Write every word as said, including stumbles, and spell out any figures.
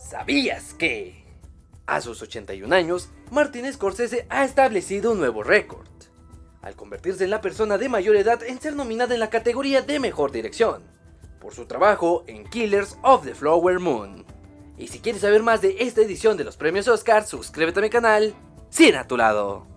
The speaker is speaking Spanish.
¿Sabías que? A sus ochenta y un años, Martin Scorsese ha establecido un nuevo récord, al convertirse en la persona de mayor edad en ser nominada en la categoría de Mejor Dirección, por su trabajo en Killers of the Flower Moon. Y si quieres saber más de esta edición de los premios Oscar, suscríbete a mi canal, Cine a tu lado.